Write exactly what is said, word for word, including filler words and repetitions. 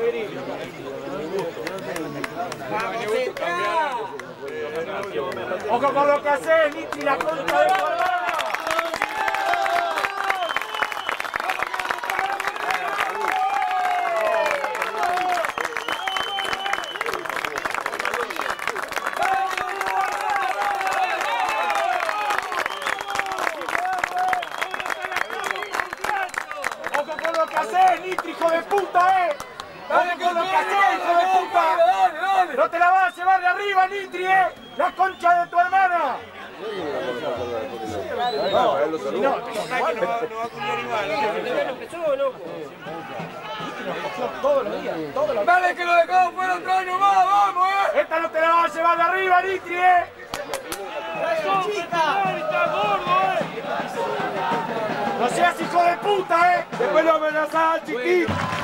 Ojo con lo que hace, Nitri, la contra de tu hermana. Ojo con lo que hace, Nitri, hijo de puta, eh. Ojo con lo que hace, hijo de puta. No te la vas a llevar de arriba, Nitri, eh. La concha de tu hermana. No, él lo saluda. No, no va a culiar igual. Empezó, loco. Todos los días, todos los días. Dale que lo dejamos fuera otro año más, vamos, eh. Esta no te la vas a llevar de arriba, Nitri, eh. No seas hijo de puta, eh. Después lo amenazás, chiquito.